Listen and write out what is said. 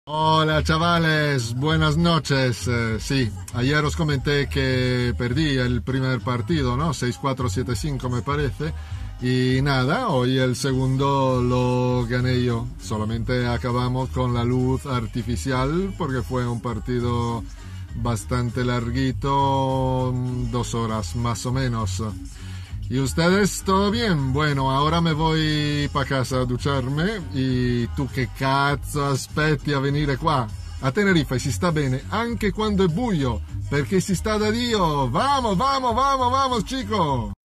Hola chavales, buenas noches. Sí, ayer os comenté que perdí el primer partido, ¿no? 6-4, 7-5 me parece. Y nada, hoy el segundo lo gané yo. Solamente acabamos con la luz artificial porque fue un partido bastante larguito, 2 horas más o menos. ¿Y ustedes todo bien? Bueno, ahora me voy para casa a ducharmi. E tu che cazzo aspetti a venire qua? A Tenerife si sta bene anche quando è buio, perché si sta da Dio. Vamos, vamos, vamos, vamos, chico!